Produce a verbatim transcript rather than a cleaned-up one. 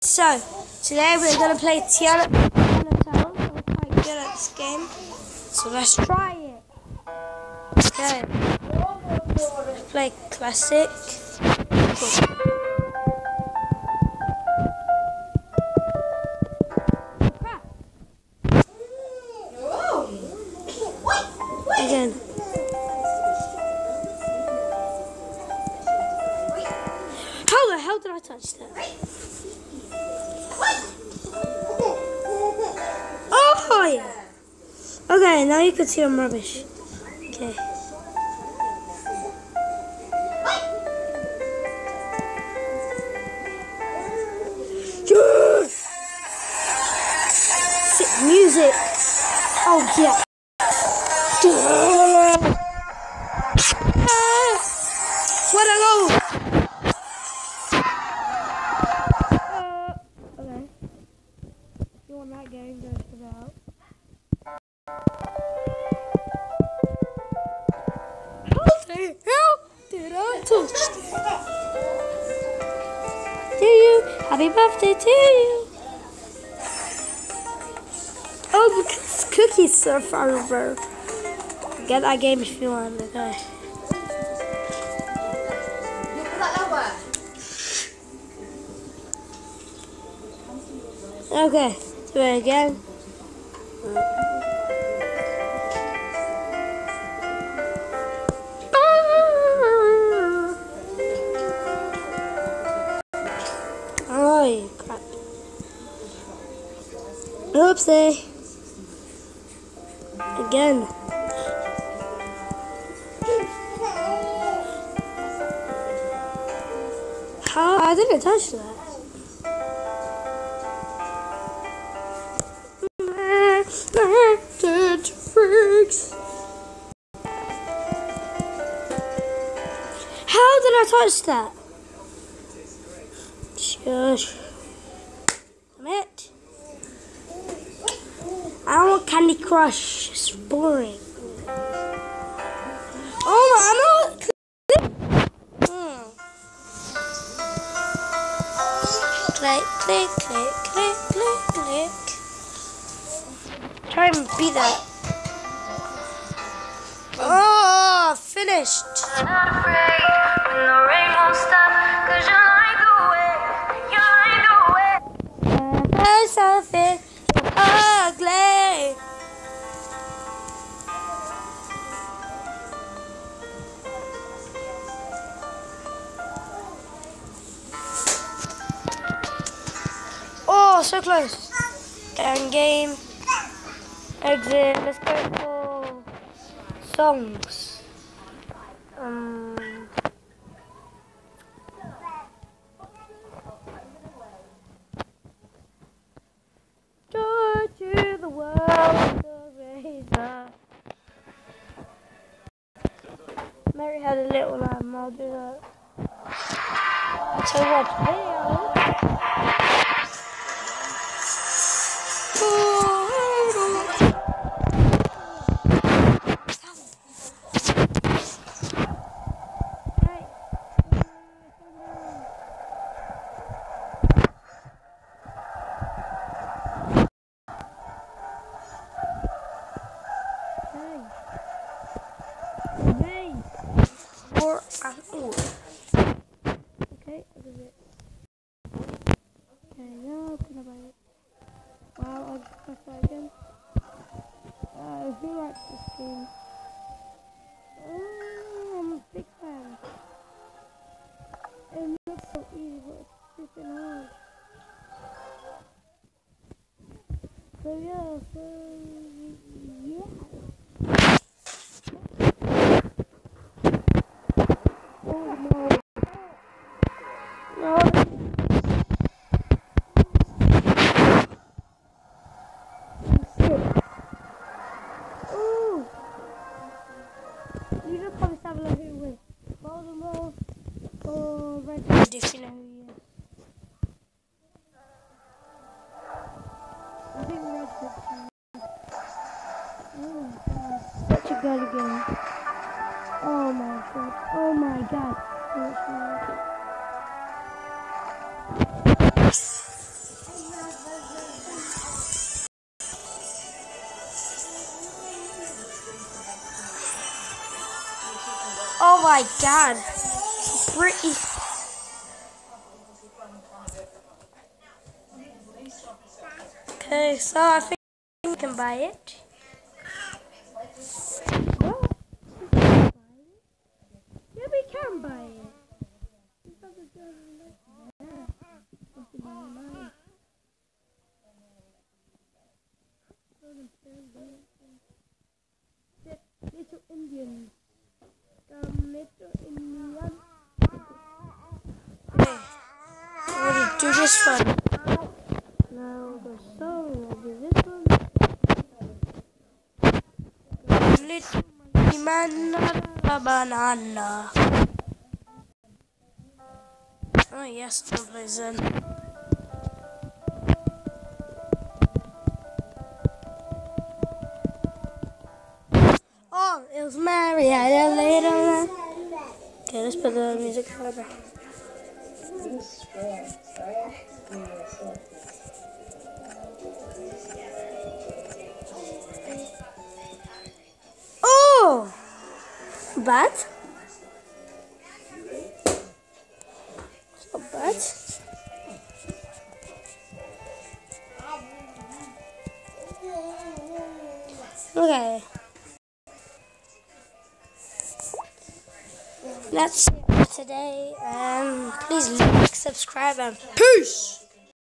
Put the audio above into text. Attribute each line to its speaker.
Speaker 1: So, today we're going to play Tiana Town. I'm quite good at this game. So let's try it. Okay. Let's play classic. Cool. Again. How the hell did I touch that? Oh yeah. Okay, now you can see I'm rubbish. Okay. Yes! Sick music. Oh yeah. Where'd I go? Uh, okay. If you want that game, go check it out. How the hell did I touch that? To you, happy birthday to you. Oh, because cookies surf over. Get that game if you want, okay. Okay, do it again. Oh, crap. Oopsie. Again. How? I didn't touch that. How did I touch that? Shush. Damn it. I don't want Candy Crush. It's boring. Oh my, I'm not. Hmm. Click, click, click, click, click, click. Try and beat that. Oh, finished. I'm not afraid when the rain won't stop, cause you like the way, you like the way. There's something ugly. Oh, so close. End game. Exit. Let's go for songs. Um. Joy to the world, the razor. Mary had a little lamb. I'll do that. So what? Video. Or an or. Okay, what is it? Okay, now can I buy it? Wow, I'll just press that again. Uh, who likes this game? Oh, I'm a big fan. It looks so easy, but it's freaking hard. So yeah, so yeah. Oh no. No. You just probably have a look who wins. Baltimore or Red Dead, if you know who he is. I think Red Dead. Oh my god. Such a good game. Oh my god. Oh my god. Oh, my god. Pretty. Okay, so I think we can buy it. What? Yeah, we can buy it. Little Indians. Um, little Indian. Okay. I'm gonna do this one. Now the song will be this one. Little monkey man, a banana. Oh yes, I'm gonna play Zen. Oh, it was Mary had a later. Okay, let's put the music further. Oh! Bad? So bad? Okay. That's it for today. Um, please like, subscribe, and peace!